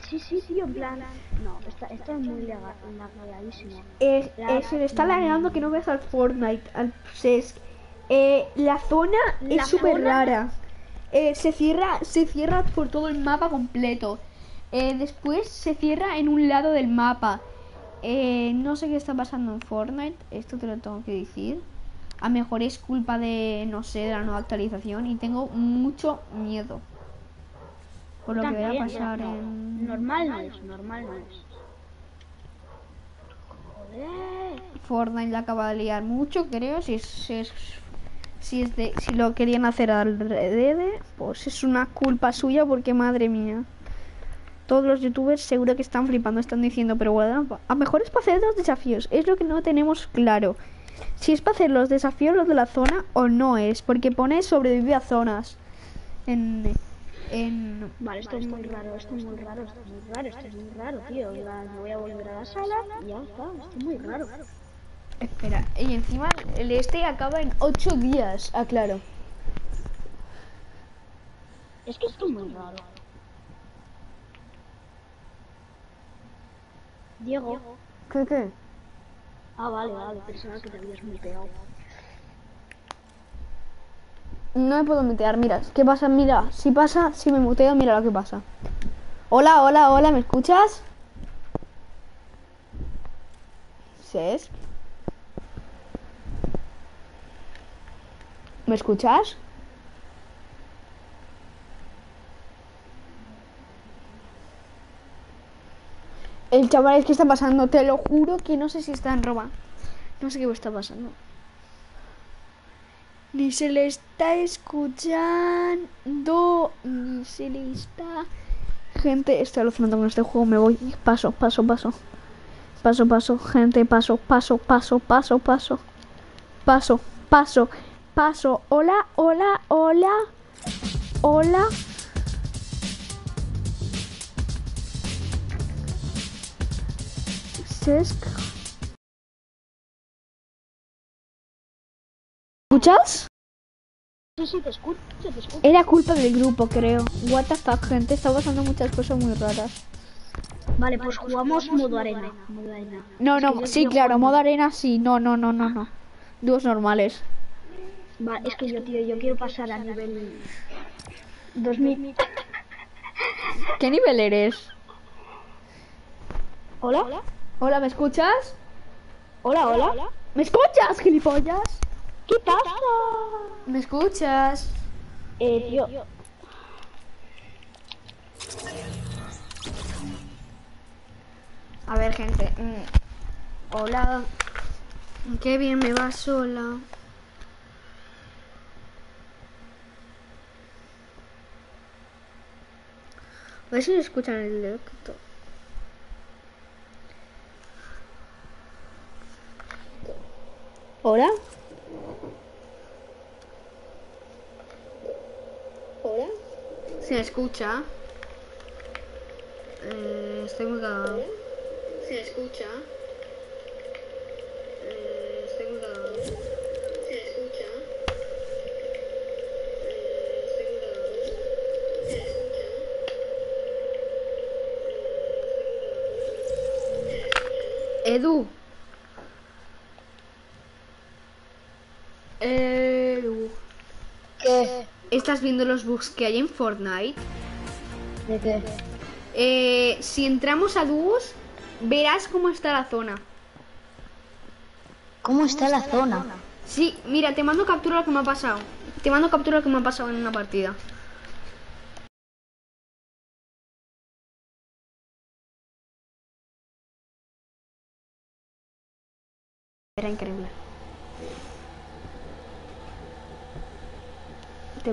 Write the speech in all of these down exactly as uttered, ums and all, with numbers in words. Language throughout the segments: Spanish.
Sí, sí, tío, en plan... No, está, esto es muy legal, lagadísimo. Eh, La- eh, se le está lagueando que no ves al Fortnite, al Sesc. Eh, la zona La es súper zona- rara. Eh, se cierra, se cierra por todo el mapa completo. Eh, después se cierra en un lado del mapa. Eh, no sé qué está pasando en Fortnite. Esto te lo tengo que decir. A lo mejor es culpa de, no sé, de la nueva actualización. Y tengo mucho miedo por lo que vaya a También, pasar no, en... normal no es, normal no es. Joder. Fortnite la acaba de liar mucho, creo. Si es, si es, si es de, si lo querían hacer al revés, pues es una culpa suya, porque madre mía. Todos los youtubers seguro que están flipando, están diciendo, pero bueno, a lo mejor es para hacer los desafíos. Es lo que no tenemos claro. Si es para hacer los desafíos, los de la zona, o no es. Porque pone sobrevive a zonas. En... en Vale, esto es muy raro, esto es muy raro, esto es muy raro, esto es muy raro, tío. En plan, me voy a volver a la sala y ya está, esto es muy raro. Espera, y encima el este acaba en ocho días, aclaro. Es que esto es muy raro. Diego. ¿Qué, qué? Ah, vale, vale, pensaba que te habías muteado. No me puedo mutear, mira, ¿qué pasa? Mira, si pasa, si me muteo, mira lo que pasa. Hola, hola, hola, ¿me escuchas? ¿Ses? ¿Me escuchas? El chaval es que está pasando, te lo juro que no sé si está en Roma. No sé qué está pasando. Ni se le está escuchando, ni se le está... Gente, estoy alucinando con este juego, me voy. Paso, paso, paso. Paso, paso, gente, paso, paso, paso, paso, paso. Paso, paso, paso. Hola, hola, hola. Hola. Sesc. ¿Escuchas? Sí, sí, te escucho, te escucho. Era culpa del grupo, creo. What the fuck, gente, está pasando muchas cosas muy raras. Vale, pues jugamos modo arena. Modo arena. No, Es que no, yo sí, quiero claro, jugar modo modo- arena sí. No, no, no, no, no. Dúos normales. Vale, es que yo, tío, yo quiero pasar a nivel dos mil. ¿Qué nivel eres? ¿Hola? Hola, ¿me escuchas? ¿Hola, hola? ¿Me escuchas, gilipollas? ¿Qué pasa? ¿Me escuchas? Eh, tío. A ver, gente. mm, Hola. Qué bien me va sola. A ver si me escuchan en el directo. ¿Hola? ¿Hola? ¿Se me escucha? Eh, estoy muy cagado. ¿Se me escucha? Eh, estoy muy cagado. ¿Se me escucha? Eh, estoy muy cagado. ¿Se me escucha? Edu. Edu. ¿Qué? ¿Estás viendo los bugs que hay en Fortnite? ¿De qué? Eh, si entramos a dúos, verás cómo está la zona. ¿Cómo está la zona? Sí, mira, te mando captura lo que me ha pasado. Te mando captura lo que me ha pasado en una partida. Era increíble. Te va-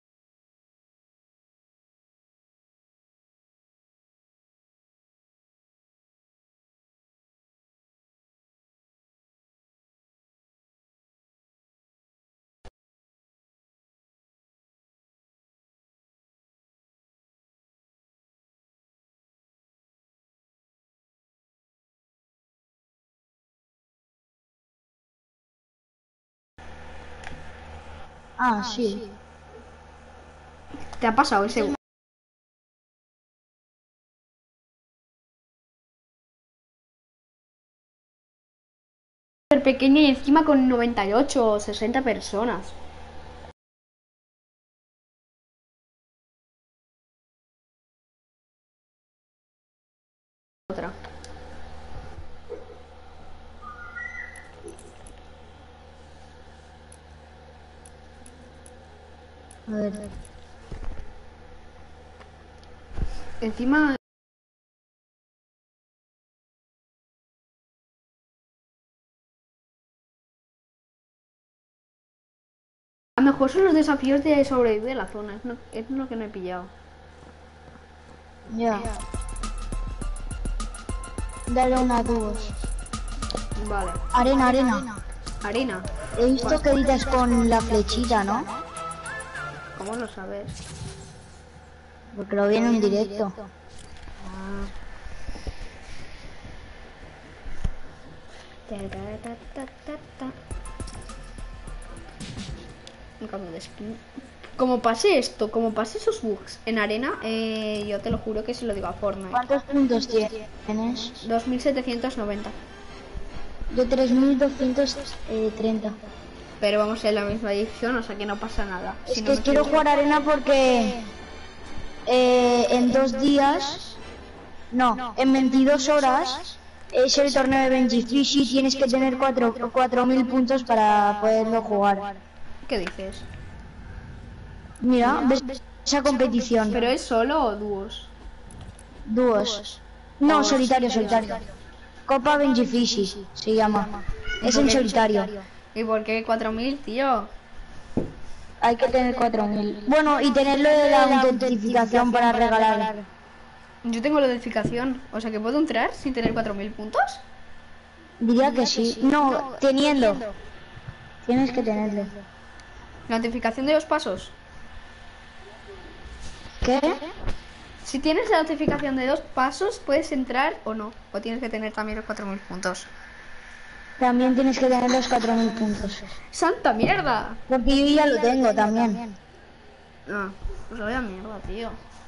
Ah, sí. Te ha pasado ese. pequeña y encima con noventa y ocho o sesenta personas. Otra. A ver. Encima... A lo mejor son los desafíos de sobrevivir de la zona. Es, no, es lo que no he pillado. Ya. Dale una dúos. Vale. Arena, arena. Arena. He visto que editas con la flechita, ¿no? ¿Cómo lo sabes? Porque lo vi en un directo. Ah. Ta, ta, ta, ta, ta, ta. Un cambio de skin. Como pase esto, como pase esos bugs en arena, eh, yo te lo juro que se lo digo a Fortnite. ¿Cuántos puntos tienes? dos mil setecientos noventa. Yo tres mil doscientos treinta. Pero vamos en la misma edición, o sea que no pasa nada. Es Si no que me quiero equivoco. jugar arena porque eh, en dos días, no, en veintidós horas es el torneo de Benjifish y tienes que tener cuatro mil puntos para poderlo jugar. ¿Qué dices? Mira, ves esa competición. ¿Pero es solo o dúos? Dúos. No, solitario, solitario. Copa Benjifish se llama. Es en solitario. ¿Y por qué cuatro mil, tío? Hay que tener cuatro mil. Bueno, y tenerlo de la autentificación para regalar. Yo tengo la notificación, o sea que puedo entrar sin tener cuatro mil puntos. Diría que sí. No, teniendo. Tienes que tenerlo. La notificación de los pasos. ¿Qué? Si tienes la notificación de dos pasos, puedes entrar o no. O tienes que tener también los cuatro mil puntos. También tienes que tener los cuatro mil puntos. ¡Santa mierda! Porque yo ya lo tengo también. Ah, pues vaya mierda, tío.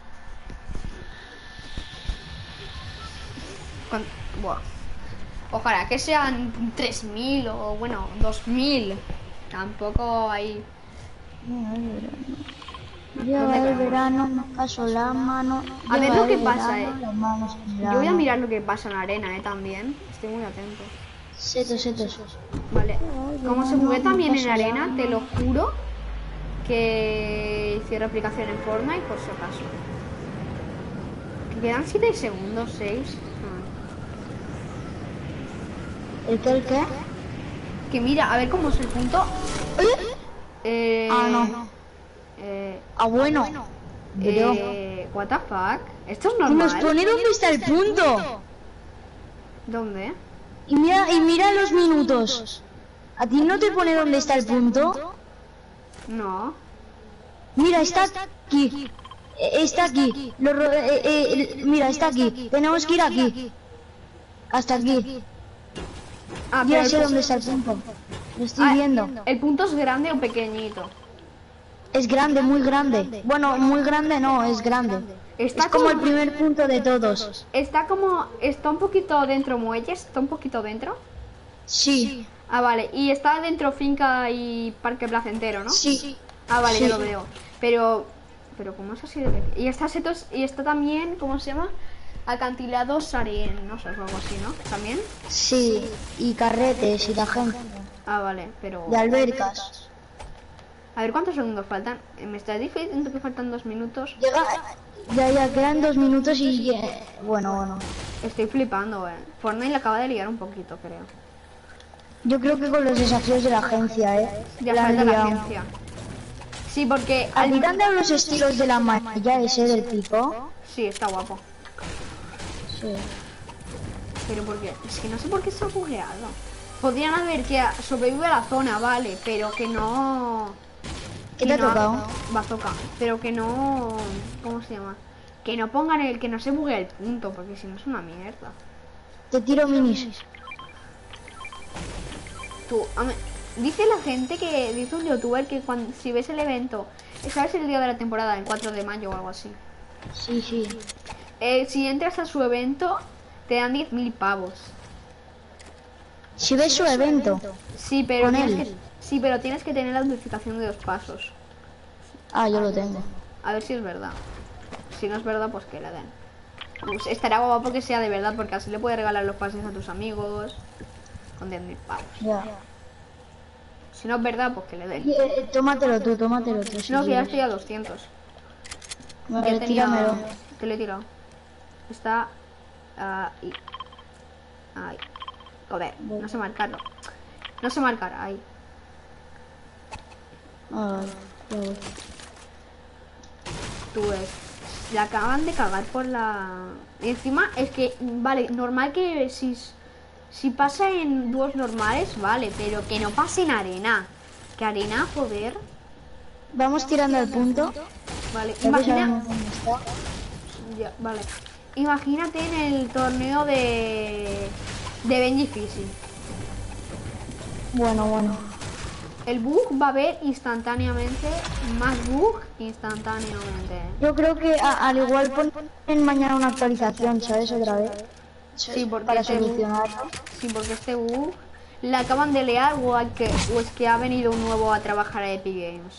Con... Buah. Ojalá que sean tres mil o, bueno, dos mil. Tampoco hay... Lleva el verano, me paso la mano. A ver lleva lo que el pasa, verano, eh. las manos en la Yo voy a mano. mirar lo que pasa en la arena, eh, también. Estoy muy atento. Setos, setos. Vale. Como se jugué también en arena, te lo juro que hice replicación en Fortnite por si acaso. Que quedan siete segundos, seis. ¿El qué, el qué? Que mira, a ver cómo es el punto. Eh, Ah, no. Eh, Ah, bueno. Pero... eh, what the fuck? ¿Esto es Nos normal? pone dónde está el punto. ¿Dónde? Y mira, y mira los minutos. ¿A ti no te pone dónde está el punto? No. Mira, está aquí. Eh, Está aquí. Lo ro- eh, eh, mira, está aquí. Tenemos que ir aquí. Hasta aquí. Ah, Yo pero ya el, sé pu- dónde está el punto. Lo estoy ah, viendo. ¿el punto es grande o pequeñito? Es grande, muy grande. Bueno, muy grande no, es grande. Está Es como el como- primer punto de todos. Está como... Está un poquito dentro muelles, está un poquito dentro. Sí, Ah, vale. Y está dentro finca y parque placentero, ¿no? sí. Ah, vale, ya Sí. lo veo. Pero... Pero ¿cómo es así de pequeño? Y está setos... Y está también... ¿Cómo se llama? Acantilados arenosos o algo así, ¿no? ¿También? Sí, y carretes y la gente. Ah, vale, pero... De albercas. A ver, ¿cuántos segundos faltan? Eh, Me está diciendo que faltan dos minutos. Llega... Ya, ya, quedan dos minutos y... eh, Bueno, bueno. Estoy flipando, eh. Fortnite le acaba de liar un poquito, creo. Yo creo que con los desafíos de la agencia, ¿eh? Ya La han falta la liado. agencia. Sí, porque... ¿A ti te han dado los estilos de la malla ese del pico? Sí, está guapo. Sí. Pero porque... Es que no sé por qué se ha bugueado. Podrían haber que sobrevive a la zona, vale, pero que no... ¿Qué que te ha no- tocado? Bazooka. Pero que no... ¿Cómo se llama? Que no pongan el que no se buguea el punto, porque si no es una mierda. Te tiro minis. Tú, a mí- dice la gente que... Dice un youtuber que cuando, si ves el evento... ¿Sabes el día de la temporada? El cuatro de mayo o algo así. Sí, sí. Eh, si entras a su evento, te dan diez mil pavos. Si ves su evento. Sí, pero Con tienes él. que, sí, pero tienes que tener la notificación de dos pasos. Ah, yo lo tengo. A ver si es verdad. Si no es verdad, pues que le den. Pues estará guapo que sea de verdad, porque así le puedes regalar los pases a tus amigos. Con diez mil pavos. Ya. Si no es verdad, pues que le den. Y, eh, tómatelo tú, tómatelo tú. Si No, que ya quieres. estoy a doscientos. Vale, Ya tenía... tíramelo. Te lo he tirado. Está... ahí. Ahí. Joder, no sé marcarlo. No sé marcar, ahí. Ah, ya voy. Tú ves. La acaban de cagar por la... Y encima es que, vale, normal que si, si pasa en dúos normales, vale, pero que no pase en arena. Que arena, joder. Vamos tirando al punto. Vale, Ya que imagina... sabemos dónde está. Ya, vale. Imagínate en el torneo de... De Benji Fishing. Bueno, bueno. El bug va a haber instantáneamente más bug instantáneamente. Yo creo que a- al igual ponen mañana una actualización, ¿sabes? Otra vez. Sí, porque Para este bug, solucionarlo. sí, porque este bug le acaban de leer o, hay que, o es que ha venido un nuevo a trabajar a Epic Games.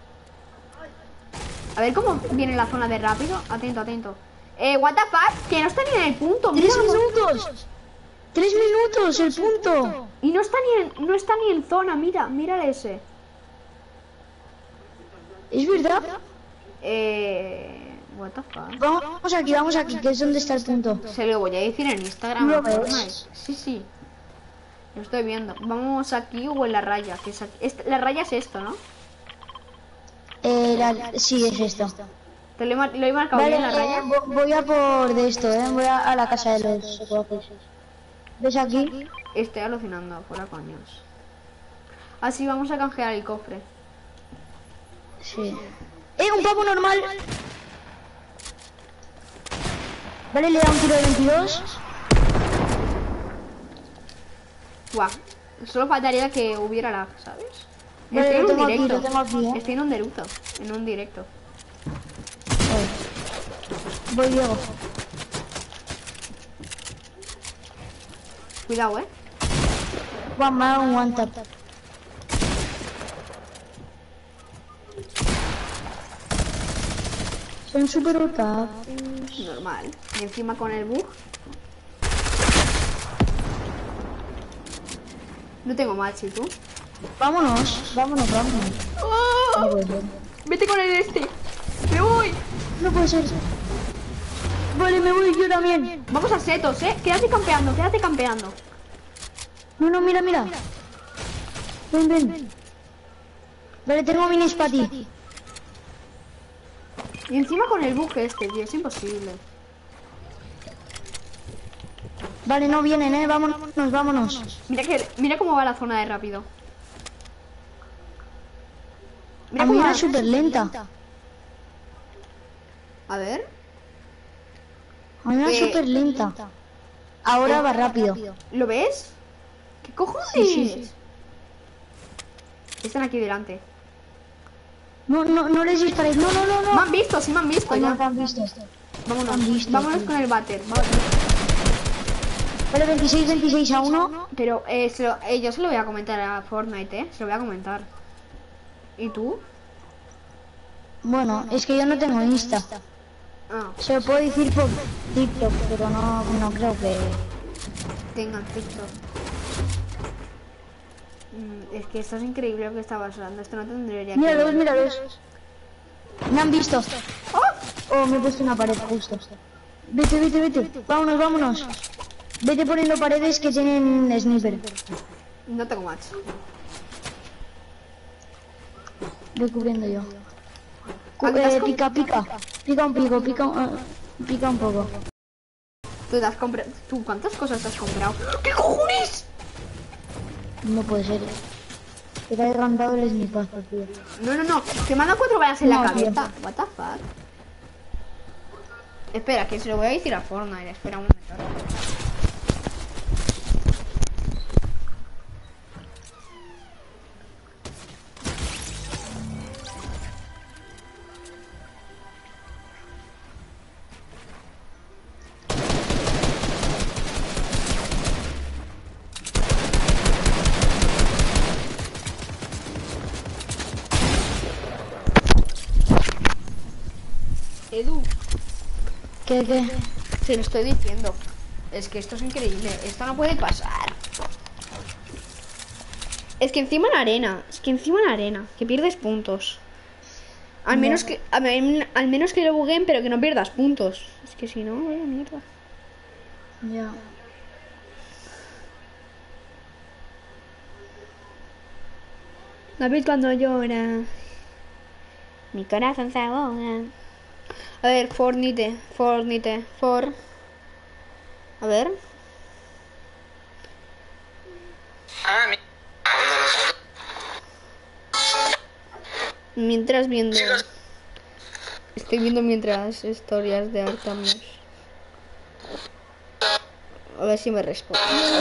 A ver cómo viene la zona de rápido. Atento, atento. Eh, what the fuck, que no está ni en el punto. ¡Tres mira. minutos! ¡Tres minutos el punto! Y no está ni en, no está ni en zona, mira, mira ese. ¿Es verdad? Eh, what the fuck. Vamos aquí, vamos aquí, que es donde está el punto. Se lo voy a decir en Instagram. ¿Lo a ves? Fortnite. Sí, sí. Lo estoy viendo. Vamos aquí o en la raya. Que es aquí. Este- la raya es esto, ¿no? Eh, la- sí, es esto. Te lo he, mar- lo he marcado Vale, bien la raya. eh, vo- voy a por de esto, ¿eh? Voy a, a la casa de los secuaces. ¿Ves aquí? Estoy alucinando, fuera coños. Así vamos a canjear el cofre. Sí. ¡Eh, un pavo normal! Vale, le da un tiro de veintidós. Guau. Solo faltaría que hubiera lag, ¿sabes? Vale, Estoy en lo un tengo aquí, directo. lo tengo aquí, ¿eh? Estoy en un deruto. En un directo. Voy, Diego. Cuidado, eh. Va, me ha dado un one tap. Son super otaku. Normal. Y encima con el bug. No tengo match, ¿y tú? Vámonos, vámonos, vámonos. No puede ser. Vete con el este. Me voy. No puede ser. Vale, me voy yo también. Vamos a setos, eh. Quédate campeando, quédate campeando. No, no, mira, mira. Ven, ven. Vale, tengo minis para ti. Y encima con el bug este, tío, es imposible. Vale, no vienen, eh. Vámonos, vámonos. Mira que, mira cómo va la zona de rápido. Mira A mí cómo era va. súper lenta. A ver. A mí era Eh, súper lenta. Ahora va rápido. ¿Lo ves? ¿Qué cojones? Sí, sí, sí. Están aquí delante. No, no, no les disparéis. No, no, no, Me no. han visto, sí me han visto Ay, no ya. te han visto. Vámonos, han visto, vámonos tío. con el váter. Vamos. Vale, veintiséis, veintiséis a uno. Pero eh, se lo- eh, yo se lo voy a comentar a Fortnite, eh. Se lo voy a comentar. ¿Y tú? Bueno, es que yo no tengo Insta. Ah, Se lo puedo decir por TikTok, pero no, no creo que... tengan TikTok. Mm, es que esto es increíble lo que está pasando. Esto no tendría que... Míralos, míralos. Me han visto. ¡Oh! Oh, me he puesto una pared justo. Vete, vete, vete. Vámonos, vámonos. Vete poniendo paredes que tienen sniper. No tengo match. Voy cubriendo yo. Cu- ¿Cuántas eh, com- pica, pica. Pica un pico, pica, un- eh, pica un poco. ¿Tú, te has compra- ¿Tú cuántas cosas te has comprado? ¿Qué cojones? No puede ser. Te ha derrambado el sniper, tío. No, no, no. Que me han dado cuatro balas en la No, cabeza. What the fuck. Espera, que se lo voy a decir a Fortnite. Espera un momento. ¿Qué, qué? Te lo estoy diciendo. Es que esto es increíble. Esto no puede pasar. Es que encima en arena. Es que encima en arena. Que pierdes puntos. Al menos No. que al, al menos que lo bugueen, pero que no pierdas puntos. Es que si no, vaya mierda. Ya. David cuando llora. Mi corazón se ahoga. A ver, Fornite, Fornite, For. A ver. Ah, mi... Mientras viendo. Chicos. Estoy viendo mientras historias de Artamius. A ver si me responde.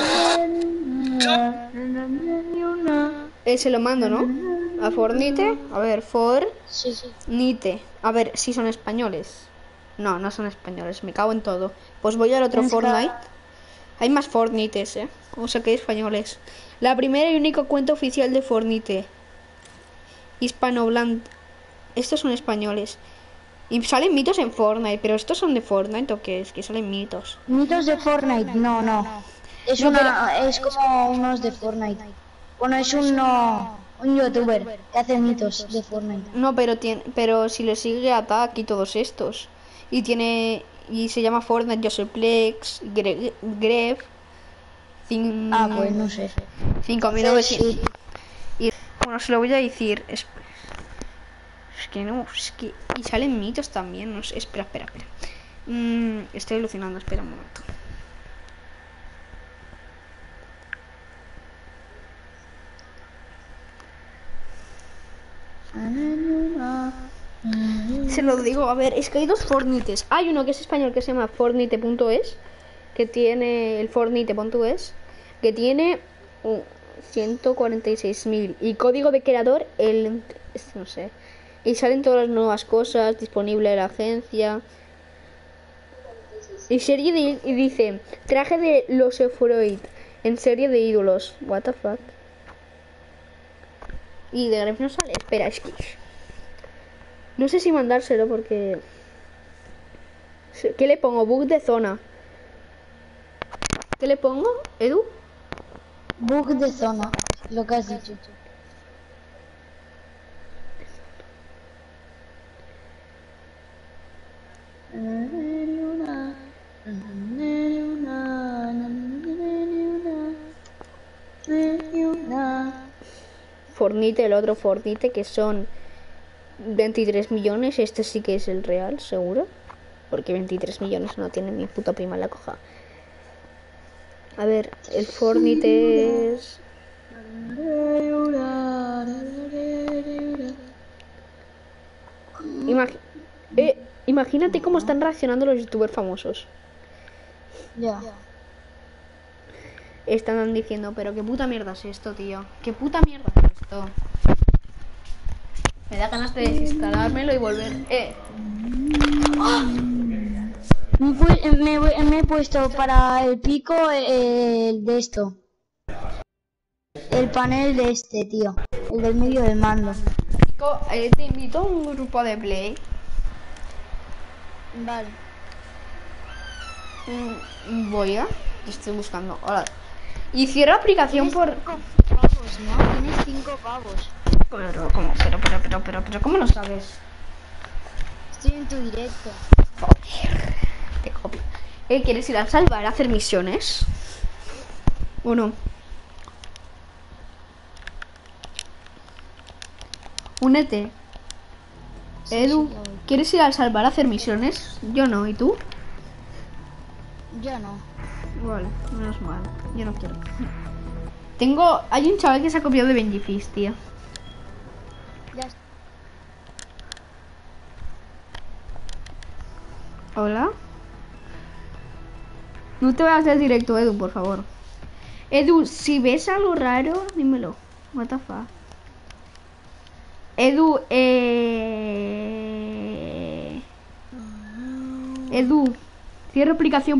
Eh, se lo mando, ¿no? A Fornite. A ver, For. Sí, sí. Nite. A ver, si son españoles. No, no son españoles. Me cago en todo. Pues voy al otro Tienes que- Fortnite. Hay más Fortnites, ¿eh? O sea que hay españoles. La primera y única cuenta oficial de Fortnite. Hispanohablant. Estos son españoles. Y salen mitos en Fortnite. ¿Pero estos son de Fortnite o qué es? Que salen mitos. Mitos de Fortnite, no, no. Es No, una, es como unos de Fortnite. Bueno, es uno, un youtuber que hace mitos de Fortnite. No, pero tiene, pero si le sigue Attack y todos estos. Y tiene. Y se llama Fortnite, Joserplex, Gre Gref. Cin, Ah, pues no sé. cinco mil Entonces, novecientos. sí. Y bueno, se lo voy a decir. Es, es que no, es que. Y salen mitos también, no sé. Espera, espera, espera. Mm, estoy alucinando, espera un momento. Se lo digo, a ver, es que hay dos Fortnites. Hay uno que es español que se llama Fortnite punto es, que tiene el Fortnite punto es, que tiene uh, ciento cuarenta y seis mil. Y código de creador, el. Este no sé. Y salen todas las nuevas cosas disponible en la agencia. Y serie de. Y dice: traje de los Euphoid en serie de ídolos. What the fuck. Y de Gref no sale. Espera, es que. No sé si mandárselo porque... ¿Qué le pongo? Bug de zona. ¿Qué le pongo, Edu? Bug de zona, lo que has dicho. Fortnite, el otro Fortnite, que son veintitrés millones. Este sí que es el real, seguro. Porque veintitrés millones no tiene ni puta prima en la coja. A ver, el Fortnite es... Imag- eh, imagínate cómo están reaccionando los youtubers famosos. Ya. Están diciendo, pero qué puta mierda es esto, tío. Qué puta mierda es esto. Me da ganas de desinstalármelo y volver. Eh. Me, he pu- me, he- me he puesto para el pico eh, el de esto. El panel de este, tío. El del medio del mando. Chico, eh, te invito a un grupo de play. Vale. Mm, Voy a. Estoy buscando. Hola. Y cierro aplicación por. Pavos, ¿no? Tienes cinco pavos. Pero, ¿cómo? Pero, pero, pero, pero, pero, ¿cómo lo sabes? Estoy en tu directo. Joder. Te copio. Eh, ¿quieres ir a salvar a hacer misiones? ¿O no? Únete. Sí, Edu, sí, ya voy. ¿quieres ir al salvar a hacer misiones? Yo no, ¿y tú? Yo no. Vale, menos mal. Yo no quiero. Tengo... Hay un chaval que se ha copiado de Benjifis, tío. Ya está. Hola. No te vayas del directo, Edu, por favor. Edu, si ves algo raro, dímelo. What the fuck. Edu, eh... Edu, cierra aplicación.